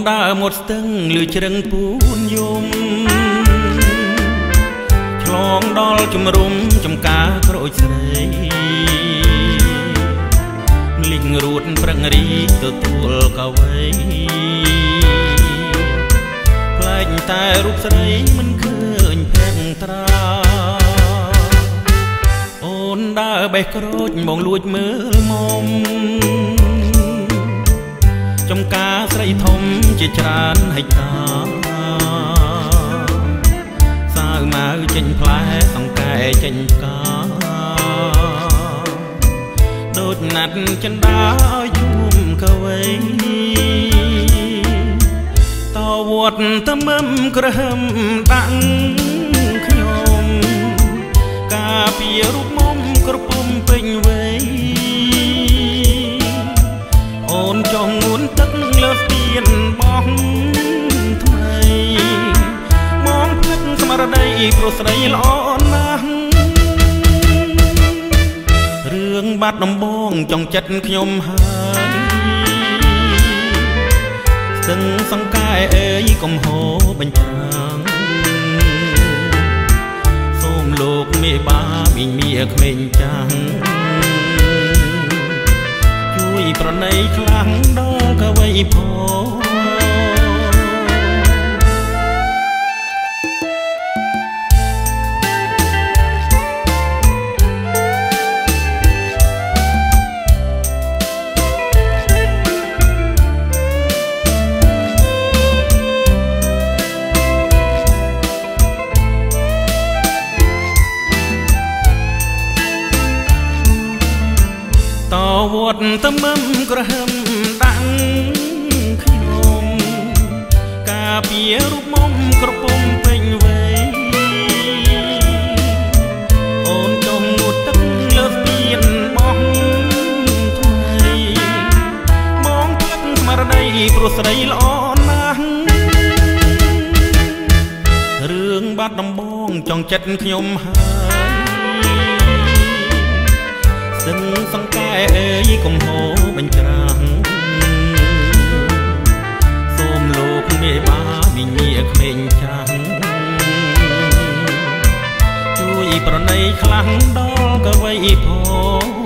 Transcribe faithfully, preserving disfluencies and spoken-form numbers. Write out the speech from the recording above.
ដើរmộtស្ទឹងលឺជ្រឹងពូនយំឆ្លងដល់ជំរុំចំការក្រូចស្រីលិញរួតប្រឹងរីទទួលកវីផ្លែកតែរូបស្រីមិនឃើញភ័ក្រត្រាអូនដើរបេះក្រូចមកលួចមើលមុំចំការស្រីធំជាច្រើនហិចតាសាវម៉ៅចេញផ្លែសង្កែចេញផ្កាដូចណាត់ចិនដាឲ្យជុំកវីតវត្តត្មឹមក្រហមដាក់ខ្ញុំការពីរូបមុំក្រពុំពេញវ័យអូនចង់ងួនទឹកលើស្ពានបោះថ្មីមកភ្លេចស្មារតីព្រោះស្រីល្អណាស់រឿងបាត់ដំបងចង់ចិត្តខ្ញុំហើយស្ទឹងសង្កែអើយកុំហូរបញ្ចាំងសូមលោកមេបាមីងមាក្មេងចាំងជួយប្រណីខ្លាំងដល់កវីផងតវត្តត្មឹមក្រហមដាក់ខ្ញុំការពីរូបមុំក្រពុំពេញវ័យអូនចង់ងូតទឹកលើស្ពានបោះថ្មីមកភ្លេចស្មារតីព្រោះស្រីល្អណាស់រឿងបាត់ដំបងចង់ចិត្តខ្ញុំហើយស្ទឹងសង្កែអើយកុំហូរបញ្ច្រាំងសូមលោកមេបាមីងមាក្មេងចាំងជួយប្រណីខ្លាំងដល់កវីផង